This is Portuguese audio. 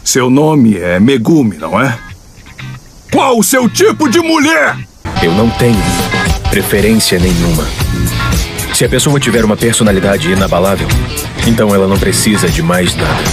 Seu nome é Megumi, não é? Qual o seu tipo de mulher? Eu não tenho preferência nenhuma. Se a pessoa tiver uma personalidade inabalável, então ela não precisa de mais nada.